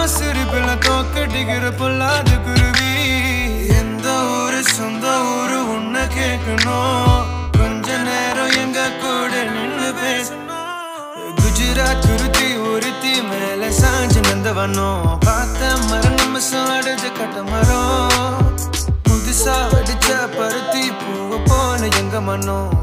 சிரிப்பில தோக்கடிக்கிற பொல்லாத குருவி. எந்த ஊரு சொந்த ஊரு உன்னை கேட்கணும், கொஞ்ச நேரம் எங்க கூட நின்று பேசணும். குஜராத் குருத்தி ஒருத்தி மேல சாஞ்சு நந்தவனும், பார்த்த மரணம் அடைஞ்ச கட்ட மரம். புதுசா அடிச்ச பருத்தி பூவ போன எங்க மனம்.